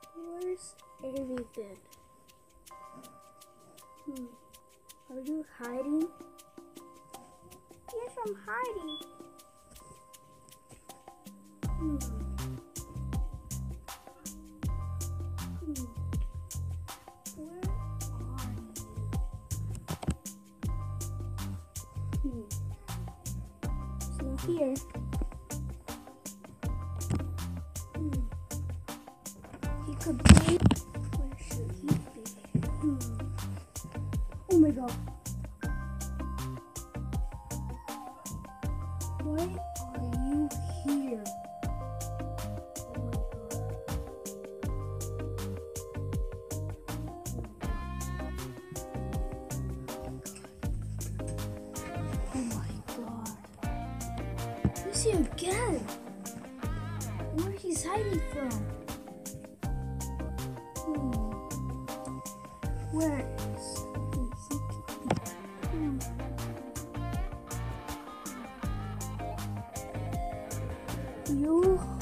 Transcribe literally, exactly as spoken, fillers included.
Where's Erivan? Hmm. Are you hiding? Yes, I'm hiding. Hmm. Hmm. Where are you? Hmm. He's not here. Hmm. He could be. Where should he be? Hmm. Oh my god. Why are you here? Oh my god. Oh my god. Who's he again? Where he's hiding from? Hmm. Where is he? Hmm. You